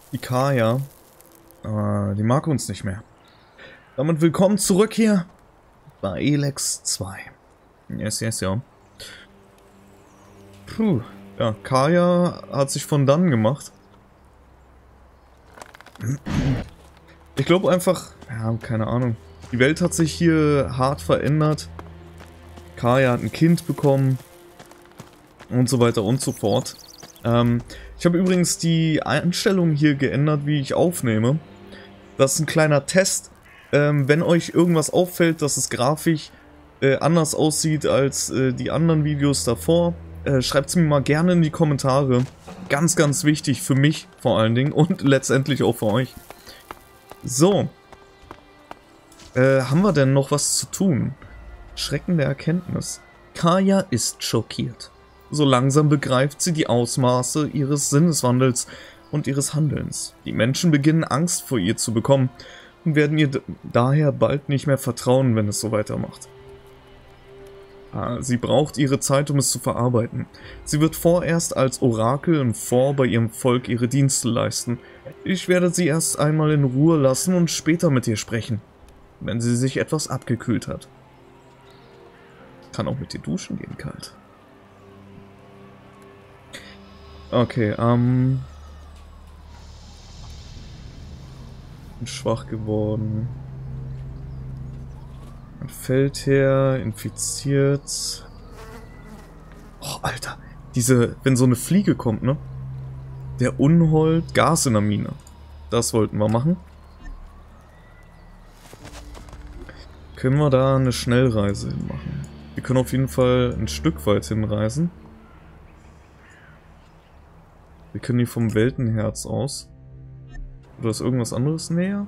Die Kaya, die mag uns nicht mehr. Damit willkommen zurück hier bei Elex 2. Yes, ja. Puh, ja, Kaya hat sich von dann gemacht. Ich glaube einfach, ja, keine Ahnung. Die Welt hat sich hier hart verändert. Kaya hat ein Kind bekommen. Und so weiter und so fort. Ich habe übrigens die Einstellung hier geändert, wie ich aufnehme. Das ist ein kleiner Test. Wenn euch irgendwas auffällt, dass es grafisch anders aussieht als die anderen Videos davor, schreibt es mir mal gerne in die Kommentare. Ganz, ganz wichtig für mich vor allen Dingen und letztendlich auch für euch. So. Haben wir denn noch was zu tun? Schrecken der Erkenntnis. Kaya ist schockiert. So langsam begreift sie die Ausmaße ihres Sinneswandels und ihres Handelns. Die Menschen beginnen Angst vor ihr zu bekommen und werden ihr daher bald nicht mehr vertrauen, wenn es so weitermacht. Sie braucht ihre Zeit, um es zu verarbeiten. Sie wird vorerst als Orakel und bei ihrem Volk ihre Dienste leisten. Ich werde sie erst einmal in Ruhe lassen und später mit ihr sprechen, wenn sie sich etwas abgekühlt hat. Kann auch mit dir duschen gehen, kalt. Okay, bin schwach geworden. Ein Feldherr, infiziert. Oh, Alter. Wenn so eine Fliege kommt, ne? Der Unhold, Gas in der Mine. Das wollten wir machen. Können wir da eine Schnellreise hinmachen? Wir können auf jeden Fall ein Stück weit hinreisen. Wir können hier vom Weltenherz aus. Oder ist irgendwas anderes näher?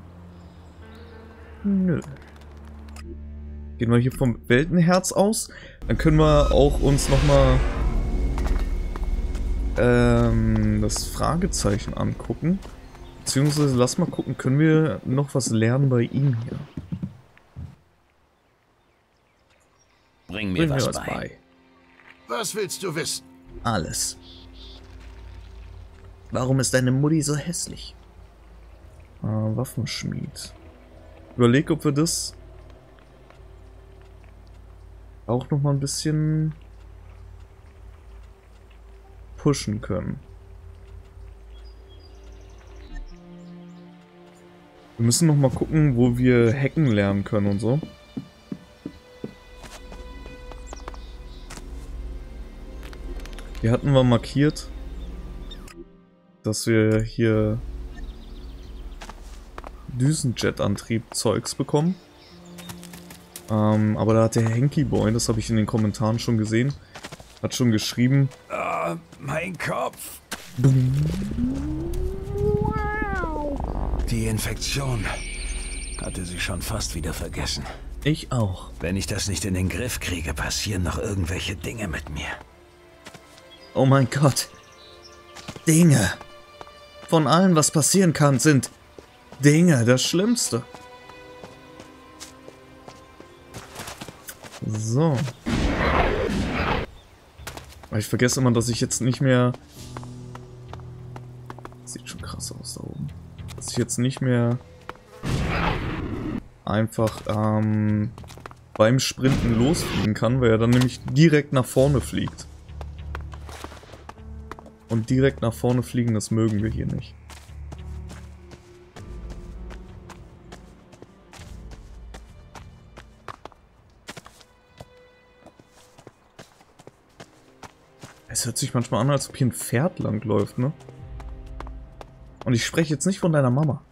Nö. Gehen wir hier vom Weltenherz aus. Dann können wir auch uns nochmal das Fragezeichen angucken. Beziehungsweise lass mal gucken, können wir noch was lernen bei ihm hier? Bring mir was bei. Was willst du wissen? Alles. Warum ist deine Mutti so hässlich? Waffenschmied. Überleg, ob wir das auch noch mal ein bisschen pushen können. Wir müssen noch mal gucken, wo wir hacken lernen können und so. Hier hatten wir markiert, dass wir hier Düsenjet-Antrieb-Zeugs bekommen. Aber da hat der Henky Boy, das habe ich in den Kommentaren schon gesehen, hat schon geschrieben. Mein Kopf. Die Infektion hatte sie schon fast wieder vergessen. Ich auch. Wenn ich das nicht in den Griff kriege, passieren noch irgendwelche Dinge mit mir. Oh mein Gott. Dinge. Von allem, was passieren kann, sind Dinge das Schlimmste. So. Ich vergesse immer, dass ich jetzt nicht mehr... Sieht schon krass aus da oben. Dass ich jetzt nicht mehr einfach beim Sprinten losfliegen kann, weil er dann nämlich direkt nach vorne fliegt. Und direkt nach vorne fliegen, das mögen wir hier nicht. Es hört sich manchmal an, als ob hier ein Pferd langläuft, ne? Und ich spreche jetzt nicht von deiner Mama.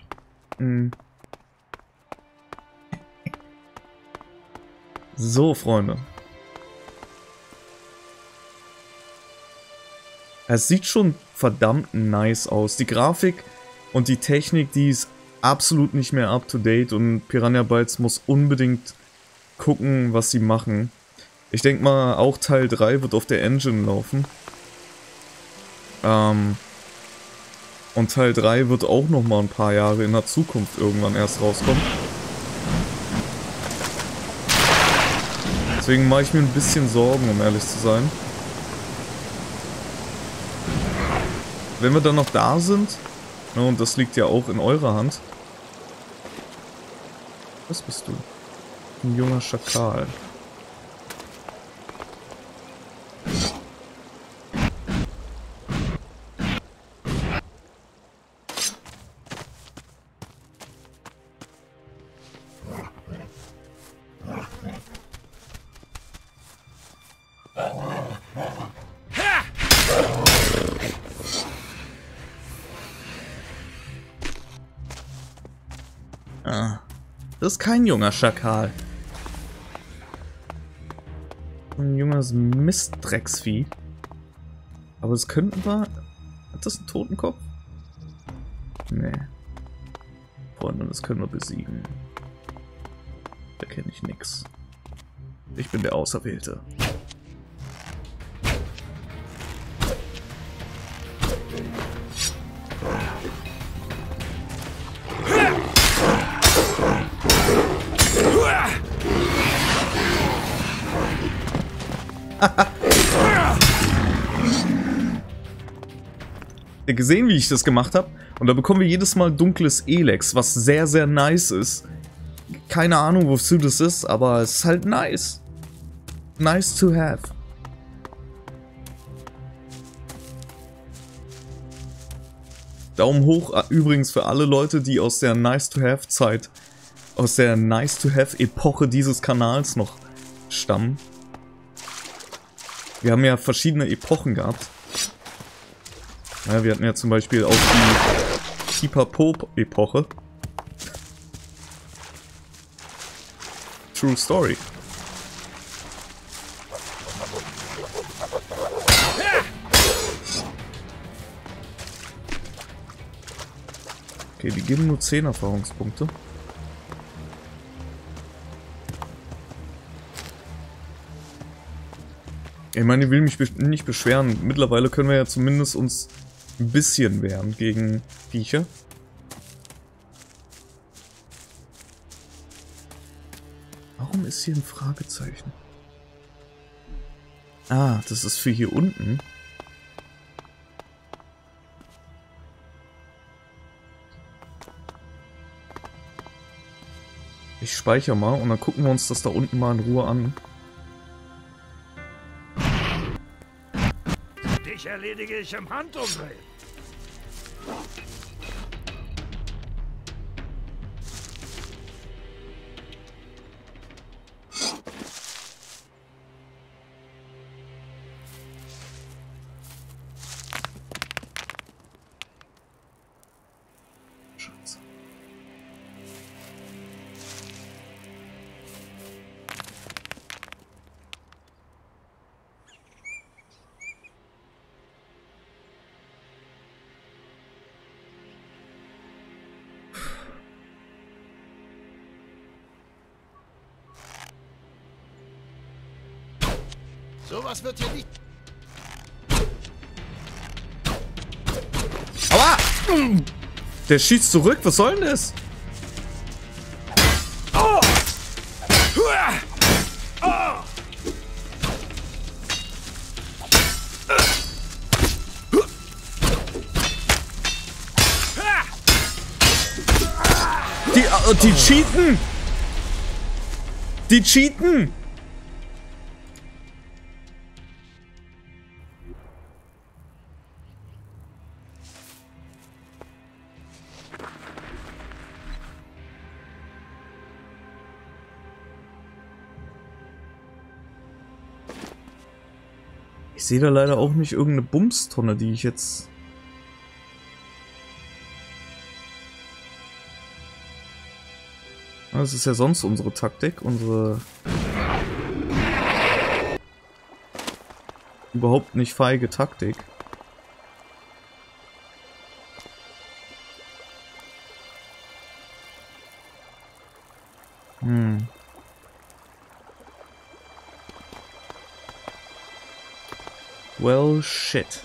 So, Freunde. Es sieht schon verdammt nice aus. Die Grafik und die Technik, die ist absolut nicht mehr up to date und Piranha Bytes muss unbedingt gucken, was sie machen. Ich denke mal, auch Teil 3 wird auf der Engine laufen. Und Teil 3 wird auch noch mal ein paar Jahre in der Zukunft irgendwann erst rauskommen. Deswegen mache ich mir ein bisschen Sorgen, um ehrlich zu sein. Wenn wir dann noch da sind, Ja, und das liegt ja auch in eurer Hand. Was bist du? Ein junger Schakal. Ah, das ist kein junger Schakal. Ein junges Mistdrecksvieh. Aber das könnten wir... Hat das einen Totenkopf? Nee. Freunde, das können wir besiegen. Da kenne ich nix. Ich bin der Auserwählte. Ihr gesehen, wie ich das gemacht habe? Und da bekommen wir jedes Mal dunkles Elex, was sehr, sehr nice ist. Keine Ahnung, wozu das ist, aber es ist halt nice. Nice to have. Daumen hoch übrigens für alle Leute, die aus der Nice to have Zeit, aus der Nice to have Epoche dieses Kanals noch stammen. Wir haben ja verschiedene Epochen gehabt. Ja, wir hatten ja zum Beispiel auch die Pipapo-Epoche. True Story. Okay, die geben nur 10 Erfahrungspunkte. Ich meine, ich will mich nicht beschweren. Mittlerweile können wir ja zumindest uns ein bisschen wehren gegen Viecher. Warum ist hier ein Fragezeichen? Ah, das ist für hier unten. Ich speichere mal und dann gucken wir uns das da unten mal in Ruhe an. Dich erledige ich im Handumdrehen. Scheiße. Sowas wird hier nicht... Aua! Der schießt zurück, was soll denn das? Oh! Die cheaten! Die cheaten! Ich sehe da leider auch nicht irgendeine Bumstonne, die ich jetzt... Das ist ja sonst unsere Taktik, unsere... überhaupt nicht feige Taktik. Well, shit.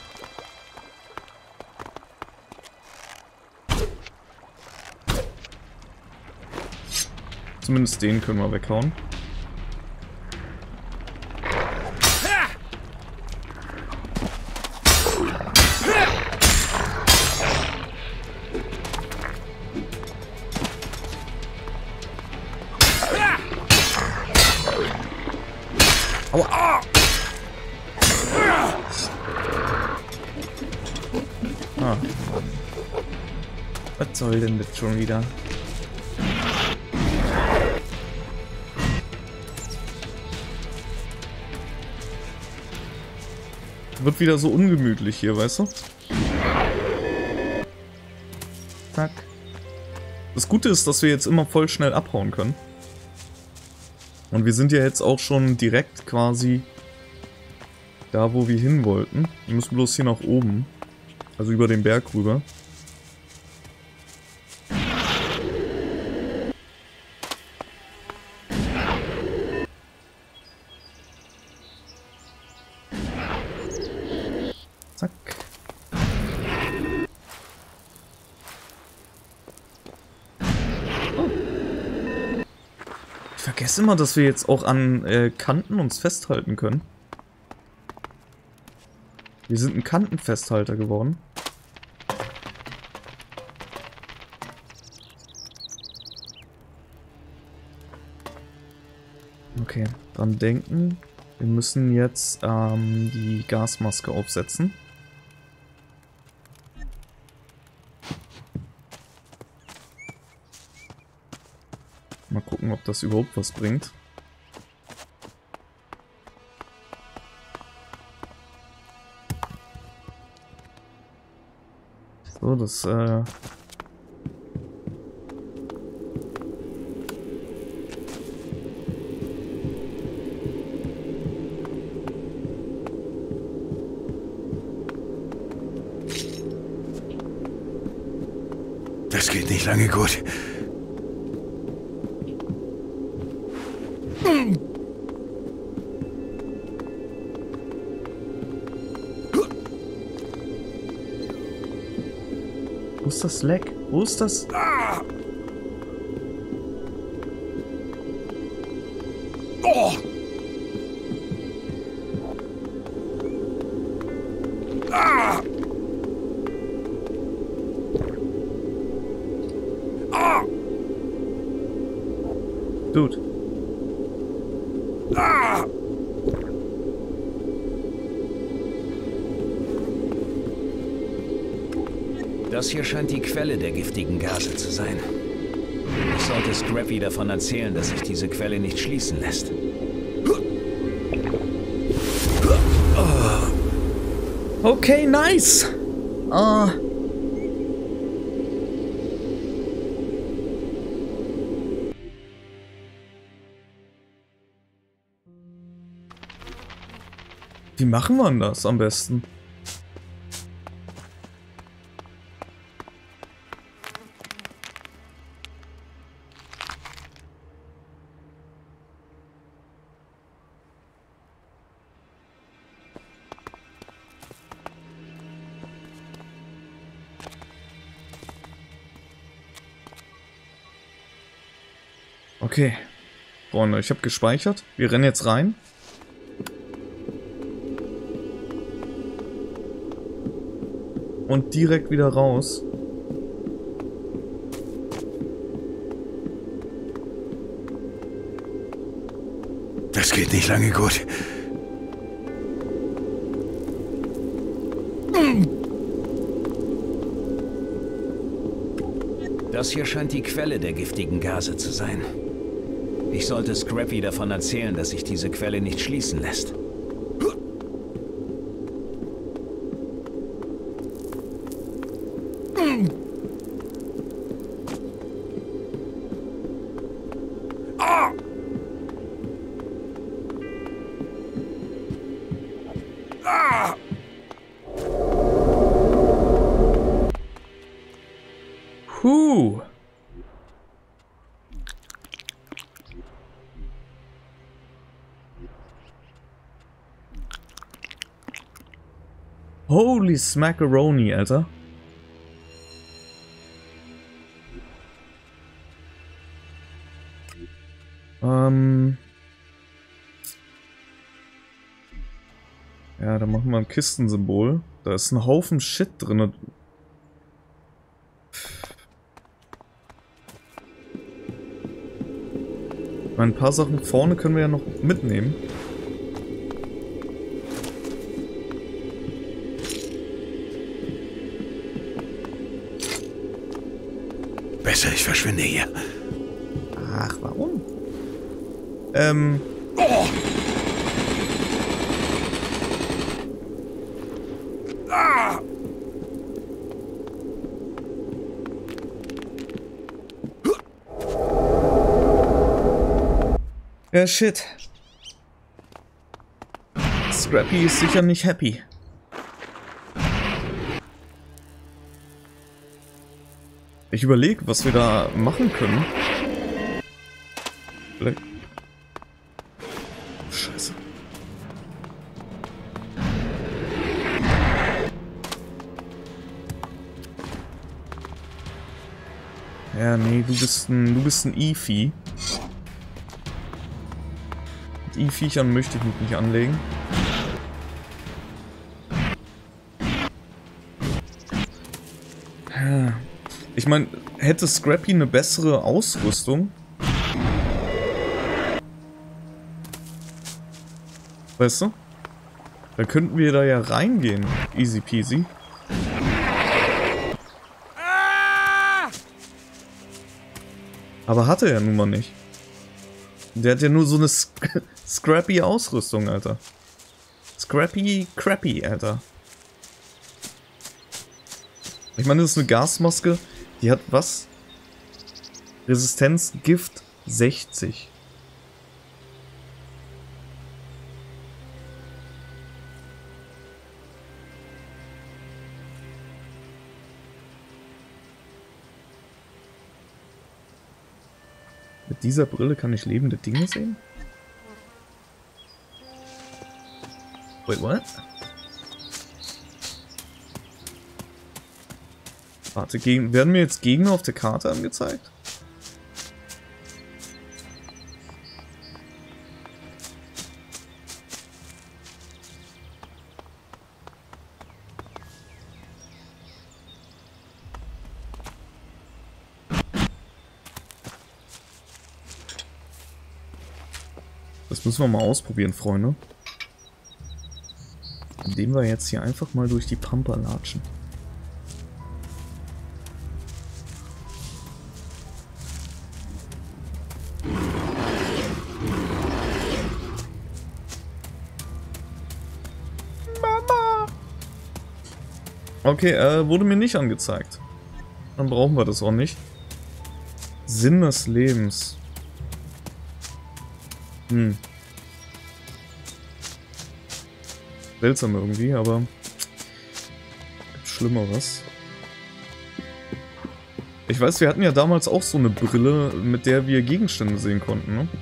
Zumindest den können wir weghauen. Ah. Was soll denn das schon wieder? Wird wieder so ungemütlich hier, weißt du? Zack. Das Gute ist, dass wir jetzt immer voll schnell abhauen können. Und wir sind ja jetzt auch schon direkt quasi da, wo wir hin wollten. Wir müssen bloß hier nach oben. Also über den Berg rüber. Zack. Oh. Ich vergesse immer, dass wir jetzt auch an Kanten uns festhalten können. Wir sind ein Kantenfesthalter geworden. Okay, dran denken. Wir müssen jetzt die Gasmaske aufsetzen. Mal gucken, ob das überhaupt was bringt. So, das Das geht nicht lange gut. Wo ist das Leck? Wo ist das? Oh! Ah! Ah! Dude. Ah! Das hier scheint die Quelle der giftigen Gase zu sein. Ich sollte Scrappy davon erzählen, dass sich diese Quelle nicht schließen lässt. Okay, nice. Wie machen wir denn das am besten? Okay, Freunde, ich habe gespeichert. Wir rennen jetzt rein. Und direkt wieder raus. Das geht nicht lange gut. Das hier scheint die Quelle der giftigen Gase zu sein. Ich sollte Scrappy davon erzählen, dass sich diese Quelle nicht schließen lässt. Puh. Holy smackaroni, Alter. Ja, da machen wir ein Kistensymbol. Da ist ein Haufen Shit drin. Ein paar Sachen vorne können wir ja noch mitnehmen. Besser, ich verschwinde hier. Ach, warum? Oh. Ah. Ja, shit. Scrappy ist sicher nicht happy. Ich überlege, was wir da machen können. Vielleicht. Scheiße. Ja, nee, du bist ein E-Vieh. Mit E-Viechern möchte ich mich nicht anlegen. Ich meine, hätte Scrappy eine bessere Ausrüstung? Weißt du? Dann könnten wir da ja reingehen. Easy peasy. Aber hat er ja nun mal nicht. Der hat ja nur so eine Scrappy Ausrüstung, Alter. Scrappy Crappy, Alter. Ich meine, das ist eine Gasmaske. Die hat was? Resistenz Gift 60. Mit dieser Brille kann ich lebende Dinge sehen? Wait, what? Warte, werden mir jetzt Gegner auf der Karte angezeigt? Das müssen wir mal ausprobieren, Freunde. Indem wir jetzt hier einfach mal durch die Pampa latschen. Okay, wurde mir nicht angezeigt. Dann brauchen wir das auch nicht. Sinn des Lebens. Seltsam irgendwie, aber gibt Schlimmeres. Ich weiß, wir hatten ja damals auch so eine Brille, mit der wir Gegenstände sehen konnten, ne?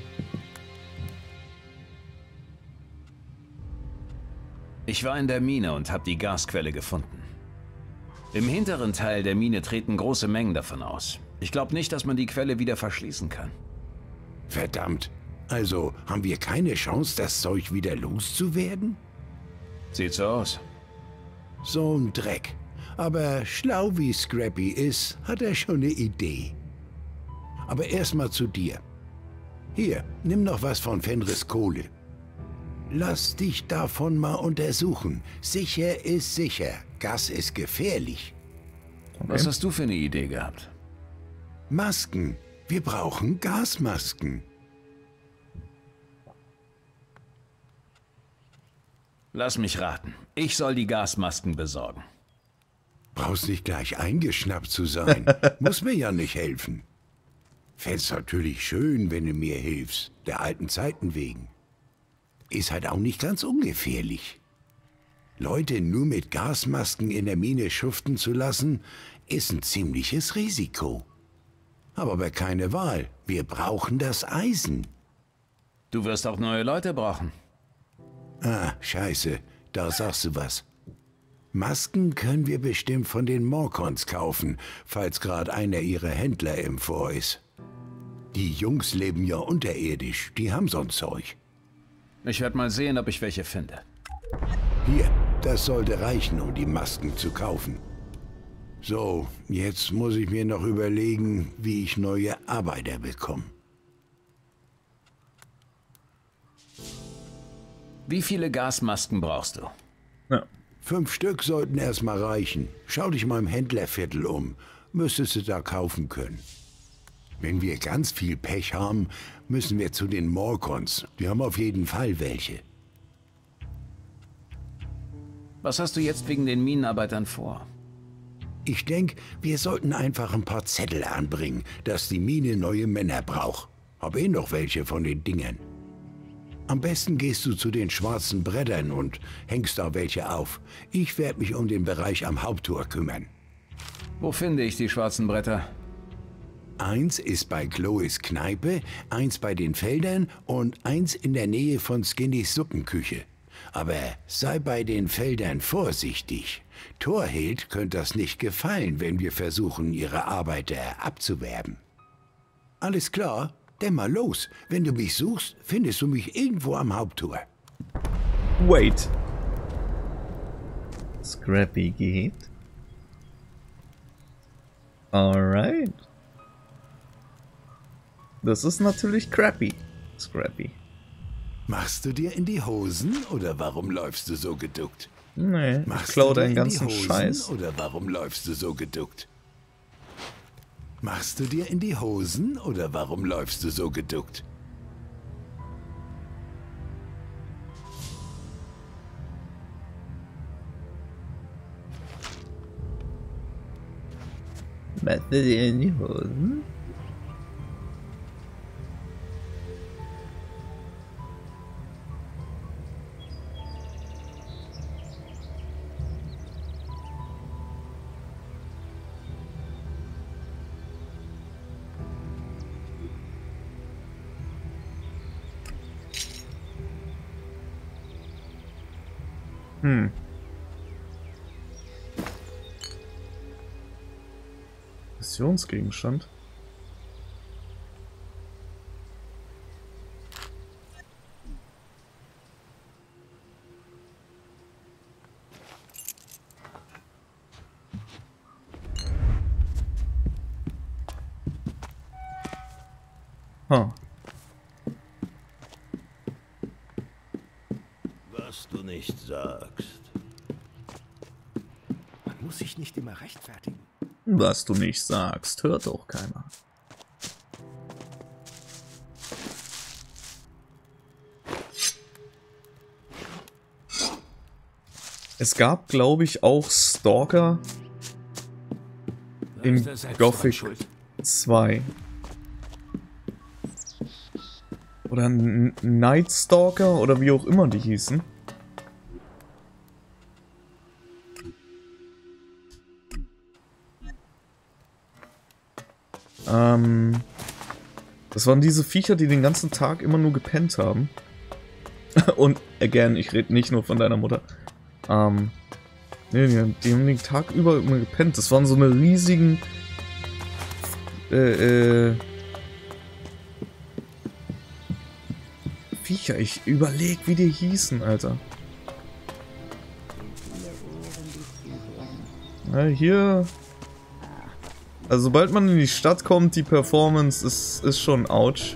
Ich war in der Mine und habe die Gasquelle gefunden. Im hinteren Teil der Mine treten große Mengen davon aus. Ich glaube nicht, dass man die Quelle wieder verschließen kann. Verdammt. Also, haben wir keine Chance, das Zeug wieder loszuwerden? Sieht so aus. So ein Dreck. Aber schlau wie Scrappy ist, hat er schon eine Idee. Aber erstmal zu dir. Hier, nimm noch was von Fenris Kohle. Lass dich davon mal untersuchen. Sicher ist sicher. Gas ist gefährlich. Okay. Was hast du für eine Idee gehabt? Masken. Wir brauchen Gasmasken. Lass mich raten. Ich soll die Gasmasken besorgen. Brauchst nicht gleich eingeschnappt zu sein. Muss mir ja nicht helfen. Fänd's natürlich schön, wenn du mir hilfst. Der alten Zeiten wegen. Ist halt auch nicht ganz ungefährlich. Leute nur mit Gasmasken in der Mine schuften zu lassen, ist ein ziemliches Risiko. Aber keine Wahl. Wir brauchen das Eisen. Du wirst auch neue Leute brauchen. Ah, scheiße. Da sagst du was. Masken können wir bestimmt von den Morkons kaufen, falls gerade einer ihrer Händler im Vor ist. Die Jungs leben ja unterirdisch, die haben so ein Zeug. Ich werde mal sehen, ob ich welche finde. Hier, das sollte reichen, um die Masken zu kaufen. So, jetzt muss ich mir noch überlegen, wie ich neue Arbeiter bekomme. Wie viele Gasmasken brauchst du? Ja. 5 Stück sollten erstmal reichen. Schau dich mal im Händlerviertel um. müsstest du da kaufen können. Wenn wir ganz viel Pech haben, müssen wir zu den Morkons. Die haben auf jeden Fall welche. Was hast du jetzt wegen den Minenarbeitern vor? Ich denke, wir sollten einfach ein paar Zettel anbringen, dass die Mine neue Männer braucht. Hab eh noch welche von den Dingern. Am besten gehst du zu den schwarzen Brettern und hängst da welche auf. Ich werde mich um den Bereich am Haupttor kümmern. Wo finde ich die schwarzen Bretter? Eins ist bei Chloes Kneipe, eins bei den Feldern und eins in der Nähe von Skinnys Suppenküche. Aber sei bei den Feldern vorsichtig. Torhild könnte das nicht gefallen, wenn wir versuchen, ihre Arbeiter abzuwerben. Alles klar? Denn mal los. Wenn du mich suchst, findest du mich irgendwo am Haupttor. Wait. Scrappy geht. Alright. Das ist natürlich crappy. Scrappy. Machst du dir in die Hosen oder warum läufst du so geduckt? Nee, Machst ich klau du dir deinen in die ganzen Hosen Scheiß. Oder warum läufst du so geduckt? Machst du dir in die Hosen oder warum läufst du so geduckt? Machst du dir in die Hosen? Missionsgegenstand. Ha. Was du nicht sagst. Man muss sich nicht immer rechtfertigen. Was du nicht sagst, hört doch keiner. Es gab, glaube ich, auch Stalker in Gothic 2. Oder Night Stalker oder wie auch immer die hießen. Das waren diese Viecher, die den ganzen Tag immer nur gepennt haben. Und, again, ich rede nicht nur von deiner Mutter. Nee, die haben den Tag über immer gepennt. Das waren so eine riesigen... Viecher. Ich überleg, wie die hießen, Alter. Ja, hier... Also sobald man in die Stadt kommt, die Performance ist schon ouch.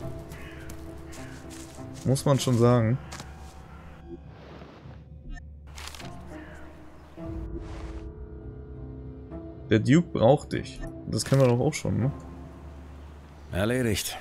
Muss man schon sagen. Der Duke braucht dich. Das kennen wir doch auch schon, ne? Erledigt.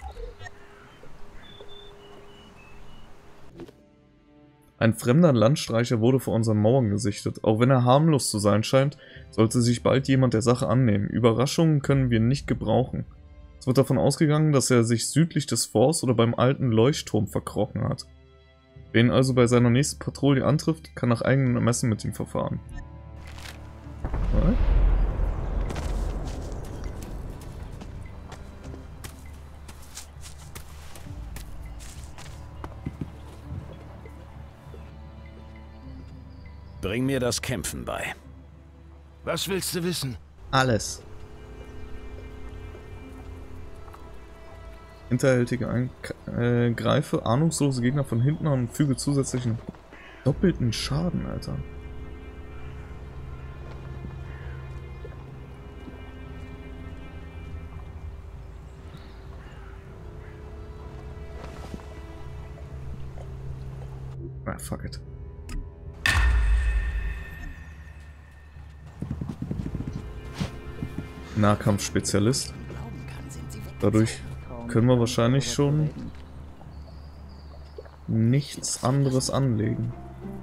Ein fremder Landstreicher wurde vor unseren Mauern gesichtet. Auch wenn er harmlos zu sein scheint, sollte sich bald jemand der Sache annehmen. Überraschungen können wir nicht gebrauchen. Es wird davon ausgegangen, dass er sich südlich des Forts oder beim alten Leuchtturm verkrochen hat. Wer ihn also bei seiner nächsten Patrouille antrifft, kann nach eigenem Ermessen mit ihm verfahren. Was? Bring mir das Kämpfen bei. Was willst du wissen? Alles. Hinterhältige Greife ahnungslose Gegner von hinten an und füge zusätzlichen doppelten Schaden, Alter. Ah, fuck it. Nahkampfspezialist. Dadurch können wir wahrscheinlich schon nichts anderes anlegen.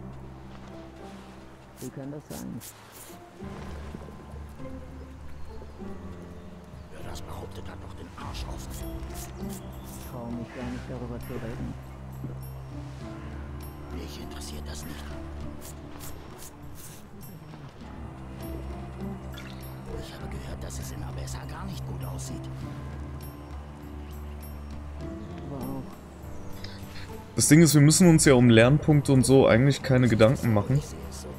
Wie kann das sein? Wer das behauptet, hat doch den Arsch offen. Ich traue mich gar nicht darüber zu reden. Mich interessiert das nicht. Ich habe gehört, dass es in Abessa gar nicht gut aussieht. Wow. Das Ding ist, wir müssen uns ja um Lernpunkte und so eigentlich keine Gedanken machen. Ich sehe es so.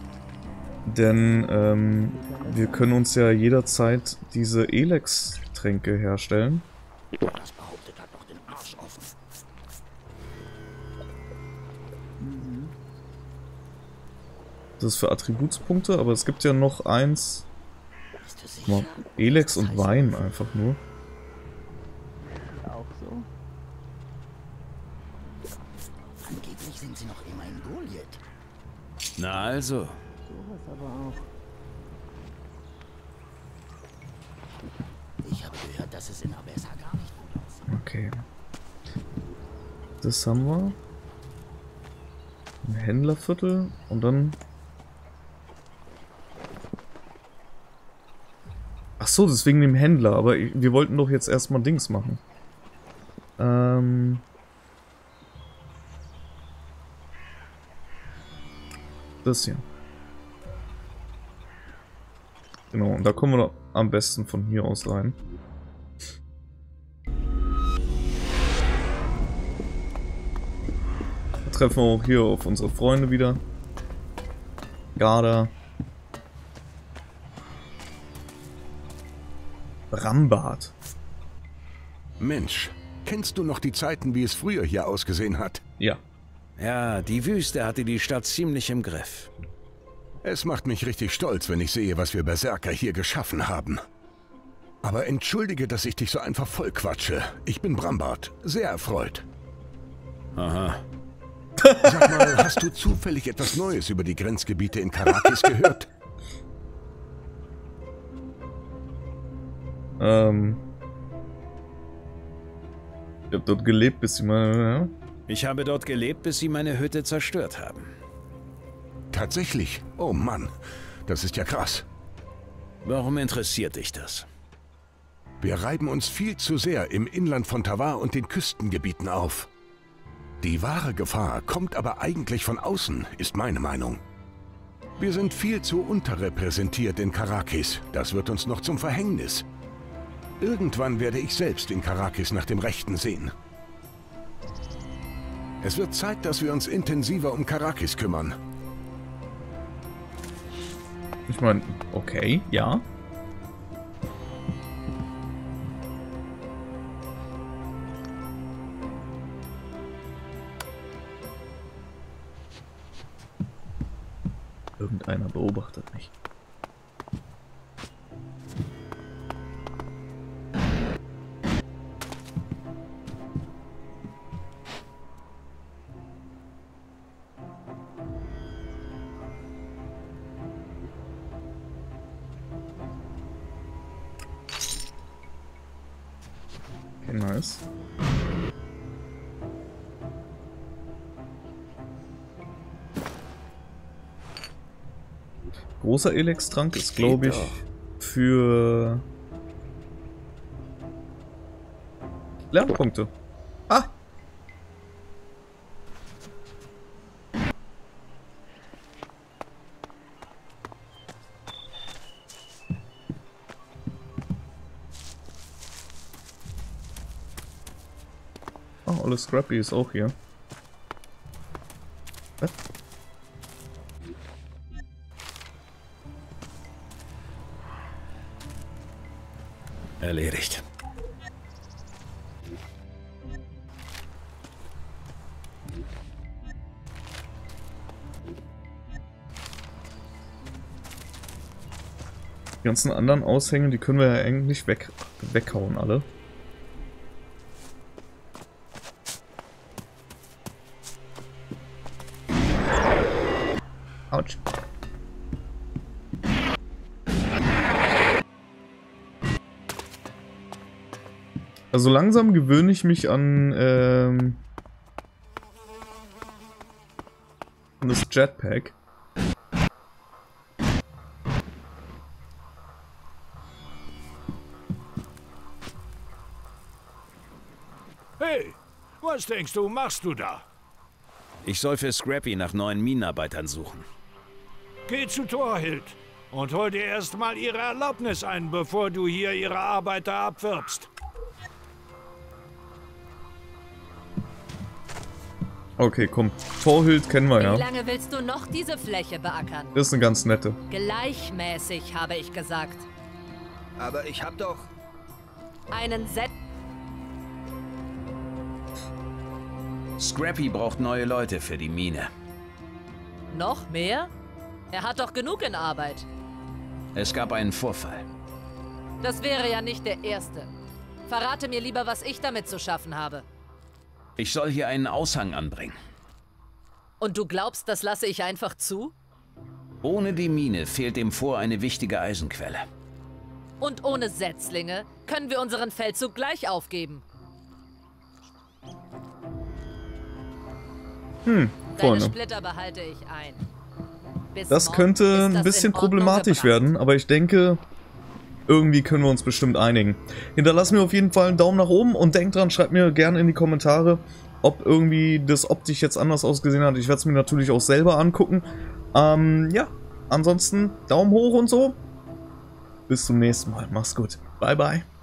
Denn wir können uns ja jederzeit diese Elex-Tränke herstellen. Wer das behauptet, hat doch den Arsch offen. Das ist für Attributspunkte, aber es gibt ja noch eins. Bist du Guck sicher? mal, Elex und Wein einfach nur. Auch so? Angeblich sind sie noch immer in Goliath. Na also, Sowas aber auch. Ich habe gehört, dass es in Abessa gar nicht gut aussieht. Okay. Das haben wir. Ein Händlerviertel und dann... Ach so, deswegen dem Händler, aber wir wollten doch jetzt erstmal Dings machen. Das hier. Genau, und da kommen wir doch am besten von hier aus rein. Da treffen wir auch hier auf unsere Freunde wieder. Garda. Brambart. Mensch, kennst du noch die Zeiten, wie es früher hier ausgesehen hat? Ja. ja, die Wüste hatte die Stadt ziemlich im Griff. Es macht mich richtig stolz, wenn ich sehe, was wir Berserker hier geschaffen haben. Aber entschuldige, dass ich dich so einfach vollquatsche. Ich bin Brambart, sehr erfreut. Aha. Sag mal, hast du zufällig etwas Neues über die Grenzgebiete in Karakis gehört? Ich hab dort gelebt, bis sie mal... Ja? Ich habe dort gelebt, bis sie meine Hütte zerstört haben. Tatsächlich? Oh Mann, das ist ja krass. Warum interessiert dich das? Wir reiben uns viel zu sehr im Inland von Tavar und den Küstengebieten auf. Die wahre Gefahr kommt aber eigentlich von außen, ist meine Meinung. Wir sind viel zu unterrepräsentiert in Karakis. Das wird uns noch zum Verhängnis. Irgendwann werde ich selbst in Karakis nach dem Rechten sehen. Es wird Zeit, dass wir uns intensiver um Karakis kümmern. Ich meine, okay, ja. Irgendeiner beobachtet mich. Okay, nice. Großer Elex-Trank ist, glaube ich, für Lernpunkte. Ah! Oh, alles Scrappy ist auch hier. Was? Erledigt. Die ganzen anderen Aushänge, die können wir ja eigentlich weghauen alle. Autsch. Also langsam gewöhne ich mich an das Jetpack. Hey, was denkst du, machst du da? Ich soll für Scrappy nach neuen Minenarbeitern suchen. Geh zu Thorhild und hol dir erstmal ihre Erlaubnis ein, bevor du hier ihre Arbeiter abwirbst. Okay, komm. Thorhild kennen wir ja. Wie lange willst du noch diese Fläche beackern? Das ist eine ganz nette. Gleichmäßig, habe ich gesagt. Aber ich hab doch... Einen Set... Scrappy braucht neue Leute für die Mine. Noch mehr? Er hat doch genug in Arbeit. Es gab einen Vorfall. Das wäre ja nicht der erste. Verrate mir lieber, was ich damit zu schaffen habe. Ich soll hier einen Aushang anbringen. Und du glaubst, das lasse ich einfach zu? Ohne die Mine fehlt dem Fort eine wichtige Eisenquelle. Und ohne Setzlinge können wir unseren Feldzug gleich aufgeben. Deine Freunde. Splitter behalte ich ein. Bis Das morgen könnte ist ein das bisschen in Ordnung problematisch gebracht. werden, aber ich denke, irgendwie können wir uns bestimmt einigen. Hinterlasst mir auf jeden Fall einen Daumen nach oben und denkt dran, schreibt mir gerne in die Kommentare, ob irgendwie das optisch jetzt anders ausgesehen hat. Ich werde es mir natürlich auch selber angucken. Ja, ansonsten Daumen hoch und so. Bis zum nächsten Mal. Mach's gut. Bye, bye.